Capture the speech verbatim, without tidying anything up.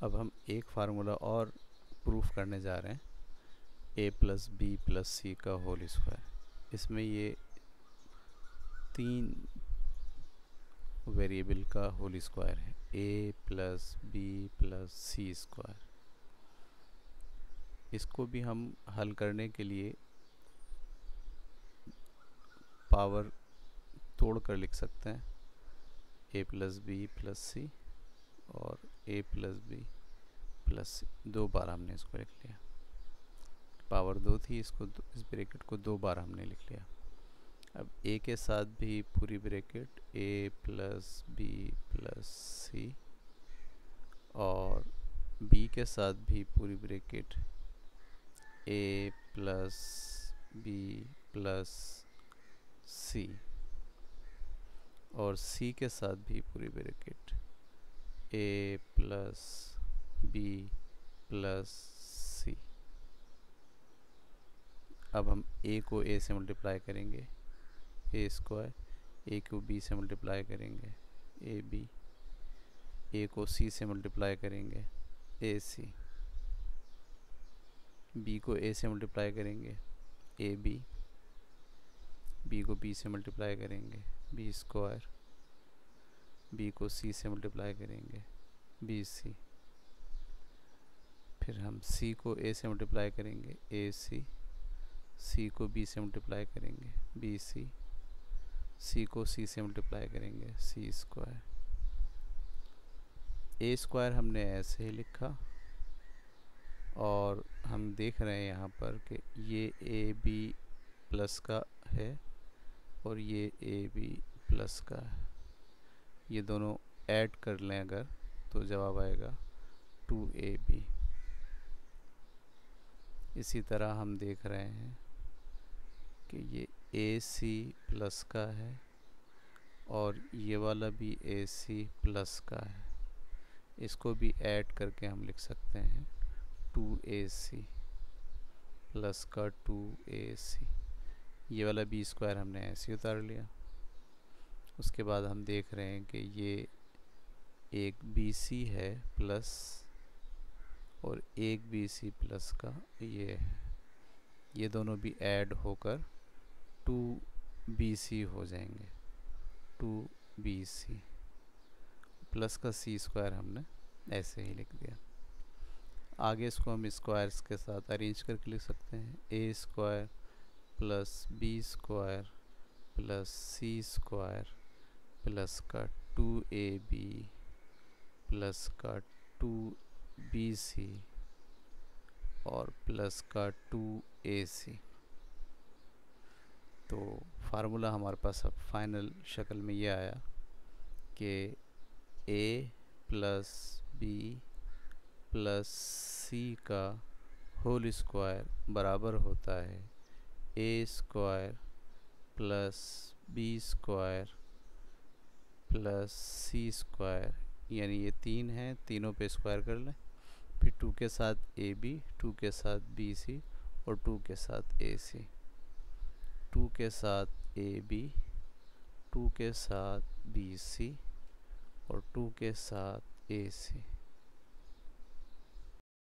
अब हम एक फार्मूला और प्रूफ करने जा रहे हैं, A plus B plus C का होल स्क्वायर। इसमें ये तीन वेरिएबल का होल स्क्वायर है, A plus B plus C square. इसको भी हम हल करने के लिए पावर तोड़ कर लिख सकते हैं, A plus B plus C और A plus B plus C. दो बार हमने इसको लिख लिया, पावर दो थी, इसको इस ब्रैकेट को दो बार हमने लिख लिया। अब ए के साथ भी पूरी bracket A plus B plus C और बी के साथ भी पूरी bracket A plus B plus C और सी के साथ भी पूरी bracket A plus B plus C. अब हम ए को ए से मल्टीप्लाई करेंगे, ए स्क्वायर, ए को बी से मल्टीप्लाई करेंगे, ए बी, ए को सी से मल्टीप्लाई करेंगे, ए सी, बी को ए से मल्टीप्लाई करेंगे, ए बी, बी को बी से मल्टीप्लाई करेंगे, बी स्क्वायर, बी को सी से मल्टीप्लाई करेंगे, बी सी। फिर हम सी को ए से मल्टीप्लाई करेंगे, ए सी, सी को बी से मल्टीप्लाई करेंगे, बी सी, सी को सी से मल्टीप्लाई करेंगे, सी स्क्वायर। ए स्क्वायर हमने ऐसे ही लिखा और हम देख रहे हैं यहाँ पर कि ये ए बी प्लस का है और ये ए बी प्लस का है। ये दोनों ऐड कर लें अगर तो जवाब आएगा टू ए बी। इसी तरह हम देख रहे हैं कि ये ए सी प्लस का है और ये वाला भी ए सी प्लस का है। इसको भी ऐड करके हम लिख सकते हैं टू ए सी प्लस का टू ए सी। ये वाला बी स्क्वायर हमने ऐसे उतार लिया। उसके बाद हम देख रहे हैं कि ये एक बी सी है प्लस और एक बी सी प्लस का ये है। ये दोनों भी ऐड होकर टू बी सी हो जाएंगे, टू बी सी प्लस का सी स्क्वायर हमने ऐसे ही लिख दिया। आगे इसको हम स्क्वायर्स के साथ अरेंज करके लिख सकते हैं, A square plus B square plus C square plus का टू ए बी प्लस का टू बी सी और प्लस का टू ए सी। तो फार्मूला हमारे पास अब फाइनल शक्ल में ये आया कि A plus B plus C का होल स्क्वायर बराबर होता है A square plus B square plus C square, यानी ये तीन हैं, तीनों पे स्क्वायर कर लें। फिर टू के साथ ए बी, टू के साथ बी सी और टू के साथ ए सी, टू के साथ ए बी, टू के साथ बी सी और टू के साथ ए सी।